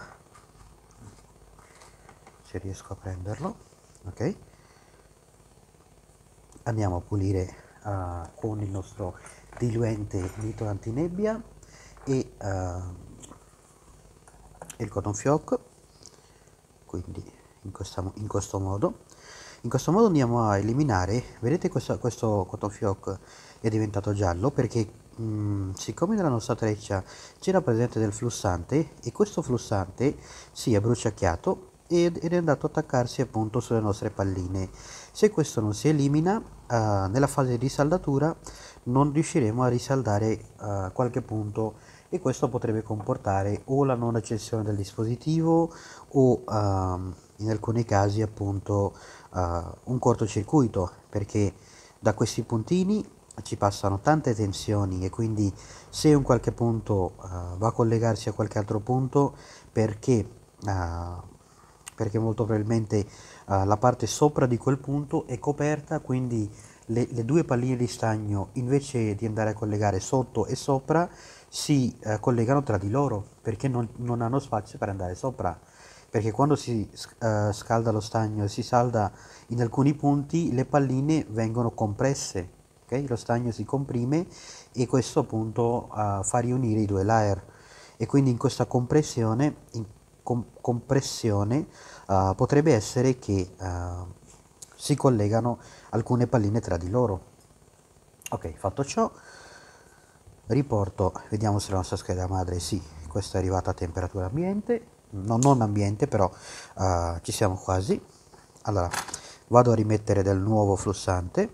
se riesco a prenderlo, ok? Andiamo a pulire uh, con il nostro diluente nitro antinebbia e uh, il cotton fioc, quindi in, questa, in questo modo. In questo modo andiamo a eliminare, vedete questo, questo cotton fioc è diventato giallo perché mh, siccome nella nostra treccia c'era presente del flussante e questo flussante si è bruciacchiato ed è andato a attaccarsi appunto sulle nostre palline. Se questo non si elimina, uh, nella fase di saldatura non riusciremo a risaldare uh, qualche punto e questo potrebbe comportare o la non accensione del dispositivo o uh, in alcuni casi appunto uh, un cortocircuito, perché da questi puntini ci passano tante tensioni e quindi se un qualche punto uh, va a collegarsi a qualche altro punto perché uh, perché molto probabilmente uh, la parte sopra di quel punto è coperta, quindi le, le due palline di stagno invece di andare a collegare sotto e sopra si uh, collegano tra di loro perché non, non hanno spazio per andare sopra, perché quando si uh, scalda lo stagno e si salda in alcuni punti le palline vengono compresse, okay? Lo stagno si comprime e questo appunto uh, fa riunire i due layer e quindi in questa compressione, in com compressione uh, potrebbe essere che uh, si collegano alcune palline tra di loro. Ok, fatto ciò, riporto, vediamo se la nostra scheda madre, sì, questa è arrivata a temperatura ambiente, no, non ambiente, però uh, ci siamo quasi. Allora, vado a rimettere del nuovo flussante,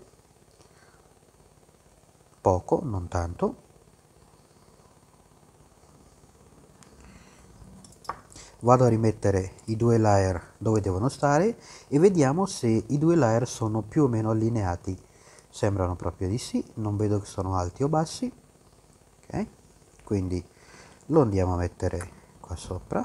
poco, non tanto. Vado a rimettere i due layer dove devono stare e vediamo se i due layer sono più o meno allineati. Sembrano proprio di sì, non vedo che sono alti o bassi. Ok, quindi lo andiamo a mettere qua sopra.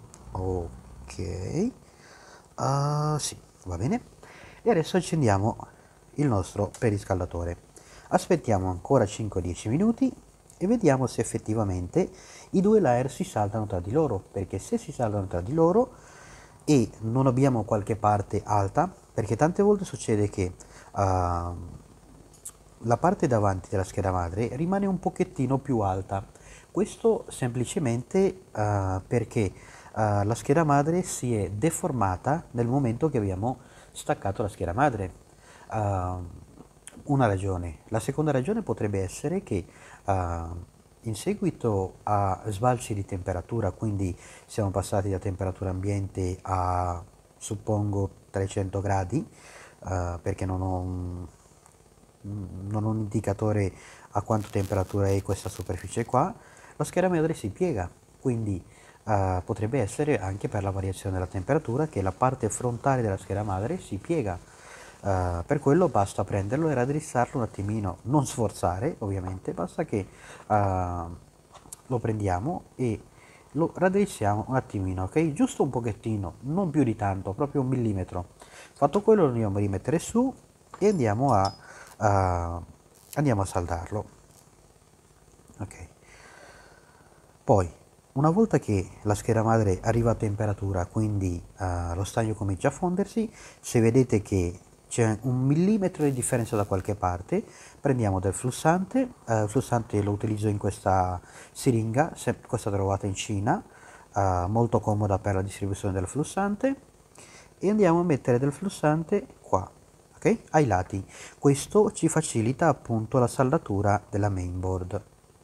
Ok, uh, sì, va bene. E adesso accendiamo il nostro periscaldatore. Aspettiamo ancora cinque dieci minuti e vediamo se effettivamente i due layer si saldano tra di loro, perché se si saldano tra di loro e non abbiamo qualche parte alta, perché tante volte succede che uh, la parte davanti della scheda madre rimane un pochettino più alta, questo semplicemente uh, perché uh, la scheda madre si è deformata nel momento che abbiamo staccato la scheda madre. Uh, una ragione. La seconda ragione potrebbe essere che uh, in seguito a sbalzi di temperatura, quindi siamo passati da temperatura ambiente a suppongo trecento gradi, uh, perché non ho, un, non ho un indicatore a quanta temperatura è questa superficie qua, la scheda madre si piega, quindi uh, potrebbe essere anche per la variazione della temperatura che la parte frontale della scheda madre si piega. Uh, per quello basta prenderlo e raddrizzarlo un attimino, non sforzare ovviamente, basta che uh, lo prendiamo e lo raddrizziamo un attimino, ok? Giusto un pochettino, non più di tanto, proprio un millimetro. Fatto quello lo andiamo a rimettere su e andiamo a, uh, andiamo a saldarlo, ok? Poi, una volta che la scheda madre arriva a temperatura, quindi uh, lo stagno comincia a fondersi, se vedete che c'è un millimetro di differenza da qualche parte, prendiamo del flussante, uh, il flussante lo utilizzo in questa siringa, questa trovata in Cina, uh, molto comoda per la distribuzione del flussante, e andiamo a mettere del flussante qua, ok? Ai lati. Questo ci facilita appunto la saldatura della mainboard.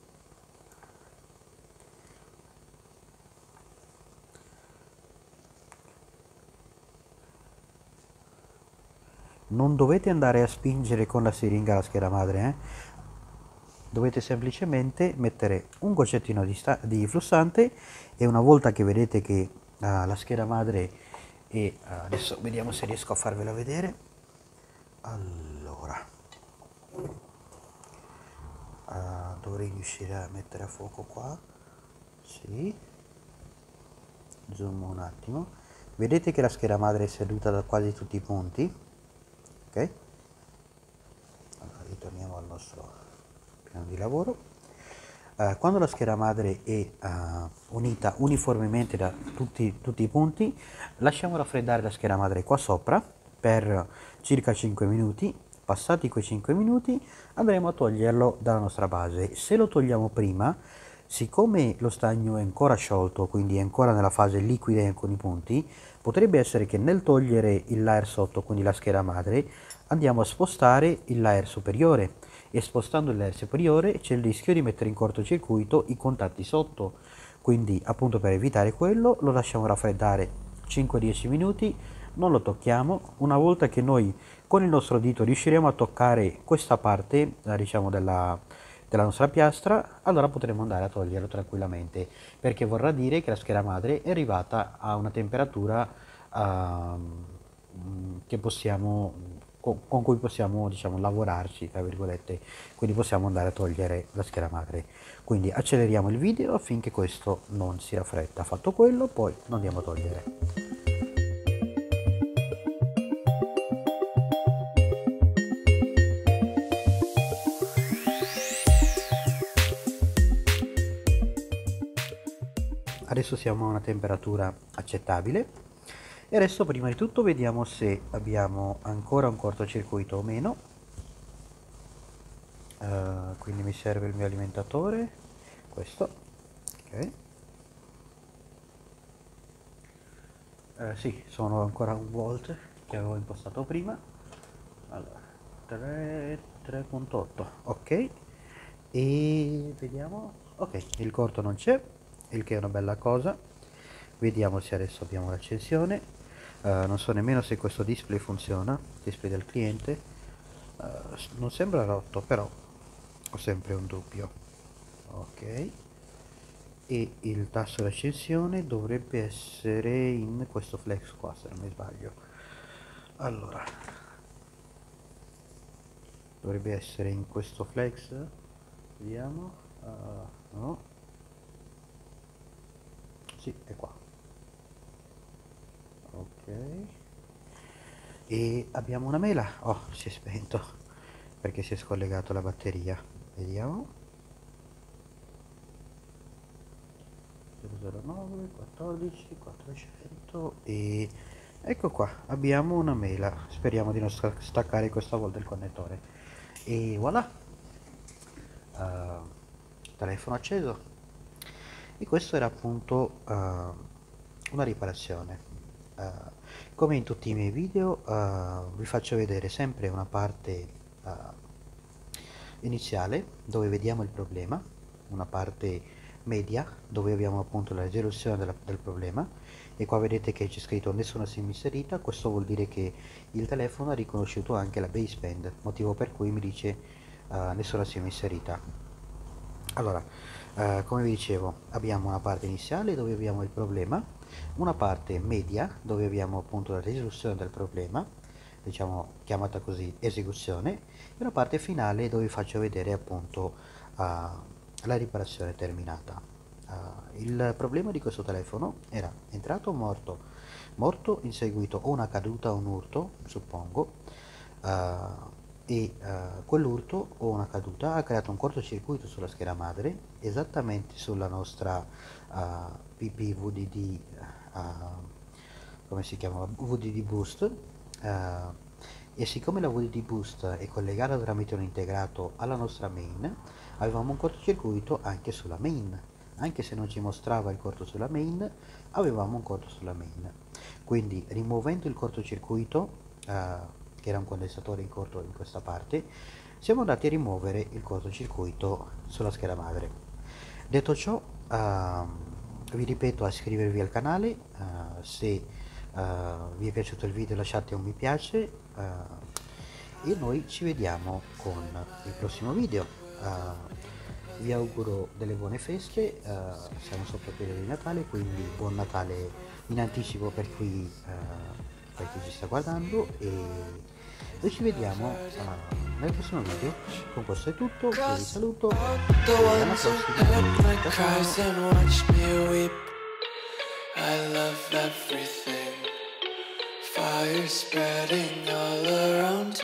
Non dovete andare a spingere con la siringa la scheda madre, eh? Dovete semplicemente mettere un goccettino di, di flussante e una volta che vedete che uh, la scheda madre è, uh, adesso vediamo se riesco a farvela vedere. Allora, uh, dovrei riuscire a mettere a fuoco qua, sì, zoom un attimo, vedete che la scheda madre è seduta da quasi tutti i punti, ok? Allora ritorniamo al nostro piano di lavoro. Uh, quando la scheda madre è uh, unita uniformemente da tutti, tutti i punti, lasciamo raffreddare la scheda madre qua sopra per circa cinque minuti. Passati quei cinque minuti andremo a toglierlo dalla nostra base. Se lo togliamo prima, siccome lo stagno è ancora sciolto, quindi è ancora nella fase liquida in alcuni punti, potrebbe essere che nel togliere il layer sotto, quindi la scheda madre, andiamo a spostare il layer superiore, e spostando il layer superiore c'è il rischio di mettere in cortocircuito i contatti sotto. Quindi, appunto, per evitare quello, lo lasciamo raffreddare cinque dieci minuti, non lo tocchiamo. Una volta che noi con il nostro dito riusciremo a toccare questa parte, eh, diciamo, della, della nostra piastra, allora potremo andare a toglierlo tranquillamente, perché vorrà dire che la scheda madre è arrivata a una temperatura uh, che possiamo, con, con cui possiamo, diciamo, lavorarci, tra virgolette, quindi possiamo andare a togliere la scheda madre. Quindi acceleriamo il video affinché questo non si raffredda. Fatto quello, poi lo andiamo a togliere. Adesso siamo a una temperatura accettabile e adesso prima di tutto vediamo se abbiamo ancora un cortocircuito o meno. Uh, quindi mi serve il mio alimentatore, questo, ok. Uh, sì, sono ancora un volt che avevo impostato prima. Allora, tre punto otto, ok. E vediamo, ok, il corto non c'è, il che è una bella cosa. Vediamo se adesso abbiamo l'accensione. Uh, non so nemmeno se questo display funziona, display del cliente. Uh, non sembra rotto, però ho sempre un dubbio. Ok, e il tasto d'accensione dovrebbe essere in questo flex qua, se non mi sbaglio. Allora, dovrebbe essere in questo flex, vediamo. Uh, no, sì, è qua. Ok, e abbiamo una mela. Oh, si è spento perché si è scollegato la batteria. Vediamo. zero zero nove quattordici quattrocento e ecco qua, abbiamo una mela. Speriamo di non staccare questa volta il connettore. E voilà, uh, telefono acceso. E questo era appunto uh, una riparazione. Uh, come in tutti i miei video, uh, vi faccio vedere sempre una parte uh, iniziale dove vediamo il problema, una parte media dove abbiamo appunto la risoluzione della, del problema, e qua vedete che c'è scritto nessuna sim inserita. Questo vuol dire che il telefono ha riconosciuto anche la baseband, motivo per cui mi dice uh, nessuna sim inserita. Allora, uh, come vi dicevo, abbiamo una parte iniziale dove abbiamo il problema, una parte media dove abbiamo appunto la risoluzione del problema, diciamo chiamata così esecuzione, e una parte finale dove vi faccio vedere appunto uh, la riparazione terminata. Uh, il problema di questo telefono era entrato o morto, morto in seguito a una caduta o un urto, suppongo, uh, e uh, quell'urto o una caduta ha creato un cortocircuito sulla scheda madre, esattamente sulla nostra uh, P P V D D, uh, come si chiama? V D D Boost, uh, e siccome la V D D Boost è collegata tramite un integrato alla nostra main, avevamo un cortocircuito anche sulla main. Anche se non ci mostrava il corto sulla main, avevamo un corto sulla main. Quindi, rimuovendo il cortocircuito, eh, che era un condensatore in corto in questa parte, siamo andati a rimuovere il cortocircuito sulla scheda madre. Detto ciò, eh, vi ripeto a iscrivervi al canale. Eh, se eh, vi è piaciuto il video lasciate un mi piace, eh, e noi ci vediamo con il prossimo video. Uh, vi auguro delle buone feste, uh, siamo sotto il periodo di Natale, quindi buon Natale in anticipo per chi, uh, per chi ci sta guardando, e noi ci vediamo uh, nel prossimo video. Con questo è tutto, io vi saluto e alla prossima. Ciao ciao. everything. Fire spreading all around